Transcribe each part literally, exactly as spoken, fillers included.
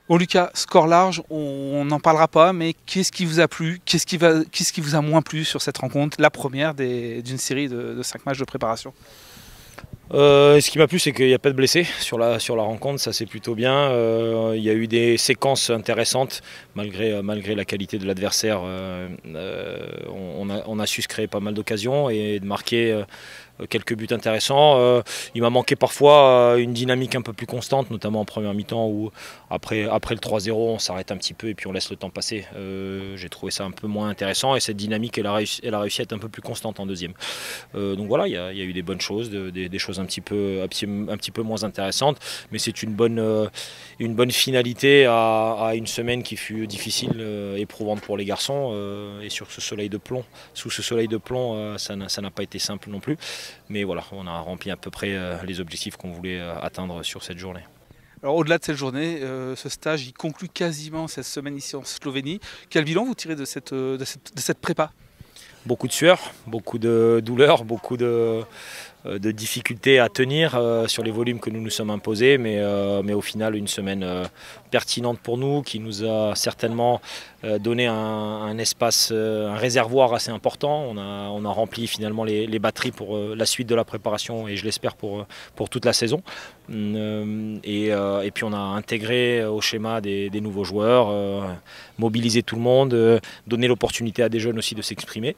Bon Lucas, score large, on n'en parlera pas, mais qu'est-ce qui vous a plu? Qu'est-ce qui, va, qu'est-ce qui vous a moins plu sur cette rencontre, la première d'une série de, de cinq matchs de préparation? Euh, ce qui m'a plu, c'est qu'il n'y a pas de blessés sur la, sur la rencontre, ça c'est plutôt bien. Euh, il y a eu des séquences intéressantes malgré, malgré la qualité de l'adversaire. Euh, euh, on, a, on a su se créer pas mal d'occasions et de marquer euh, quelques buts intéressants. Euh, il m'a manqué parfois une dynamique un peu plus constante, notamment en première mi-temps où après, après le trois zéro on s'arrête un petit peu et puis on laisse le temps passer. Euh, J'ai trouvé ça un peu moins intéressant et cette dynamique elle a réussi, elle a réussi à être un peu plus constante en deuxième. Euh, donc voilà, il y, y a eu des bonnes choses, de, des, des choses un petit peu, un petit, un petit peu moins intéressantes, mais c'est une bonne, euh, une bonne finalité à, à une semaine qui fut difficile, euh, éprouvante pour les garçons, euh, et sur ce soleil de plomb, sous ce soleil de plomb, euh, ça n'a pas été simple non plus, mais voilà, on a rempli à peu près euh, les objectifs qu'on voulait euh, atteindre sur cette journée. Alors au-delà de cette journée, euh, ce stage il conclut quasiment cette semaine ici en Slovénie. Quel bilan vous tirez de cette, de cette, de cette prépa? Beaucoup de sueur, beaucoup de douleur, beaucoup de, de difficultés à tenir euh, sur les volumes que nous nous sommes imposés, mais, euh, mais au final une semaine euh, pertinente pour nous, qui nous a certainement euh, donné un, un espace, euh, un réservoir assez important. On a, on a rempli finalement les, les batteries pour euh, la suite de la préparation et je l'espère pour, pour toute la saison. Euh, et, euh, et puis on a intégré au schéma des, des nouveaux joueurs, euh, mobilisé tout le monde, euh, donné l'opportunité à des jeunes aussi de s'exprimer.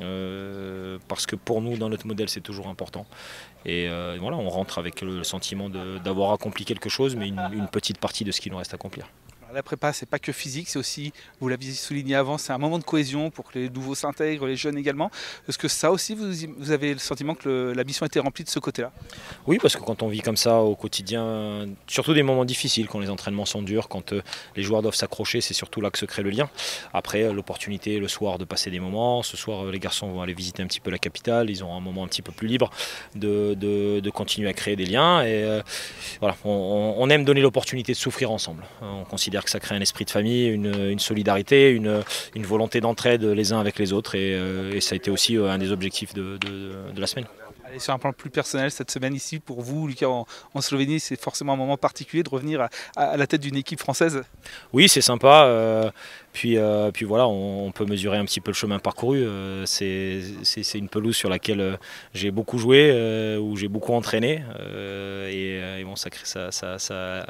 Euh, parce que pour nous, dans notre modèle, c'est toujours important. Et euh, voilà, on rentre avec le sentiment d'avoir accompli quelque chose, mais une, une petite partie de ce qu'il nous reste à accomplir. La prépa, c'est pas que physique, c'est aussi, vous l'aviez souligné avant, c'est un moment de cohésion pour que les nouveaux s'intègrent, les jeunes également. Est-ce que ça aussi, vous, vous avez le sentiment que le, la mission a été remplie de ce côté-là? Oui, parce que quand on vit comme ça au quotidien, surtout des moments difficiles, quand les entraînements sont durs, quand euh, les joueurs doivent s'accrocher, c'est surtout là que se crée le lien. Après, euh, l'opportunité le soir de passer des moments. Ce soir, euh, les garçons vont aller visiter un petit peu la capitale. Ils ont un moment un petit peu plus libre de, de, de continuer à créer des liens. Et euh, voilà, on, on aime donner l'opportunité de souffrir ensemble. On considère que ça crée un esprit de famille, une, une solidarité, une, une volonté d'entraide les uns avec les autres. Et, euh, et ça a été aussi un des objectifs de, de, de la semaine. Allez, sur un plan plus personnel, cette semaine ici, pour vous, Lucas, en, en Slovénie, c'est forcément un moment particulier de revenir à, à la tête d'une équipe française. Oui, c'est sympa. Euh, puis, euh, puis voilà, on, on peut mesurer un petit peu le chemin parcouru. Euh, c'est une pelouse sur laquelle euh, j'ai beaucoup joué, euh, où j'ai beaucoup entraîné. Euh, et, et bon, ça, ça, ça, ça,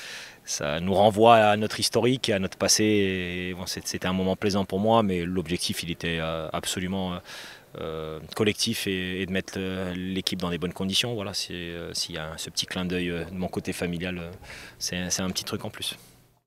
ça nous renvoie à notre historique et à notre passé. Et bon, c'était un moment plaisant pour moi, mais l'objectif, il était euh, absolument... Euh, Euh, collectif et, et de mettre euh, l'équipe dans des bonnes conditions. Voilà, s'il euh, y a ce petit clin d'œil euh, de mon côté familial, euh, c'est un petit truc en plus.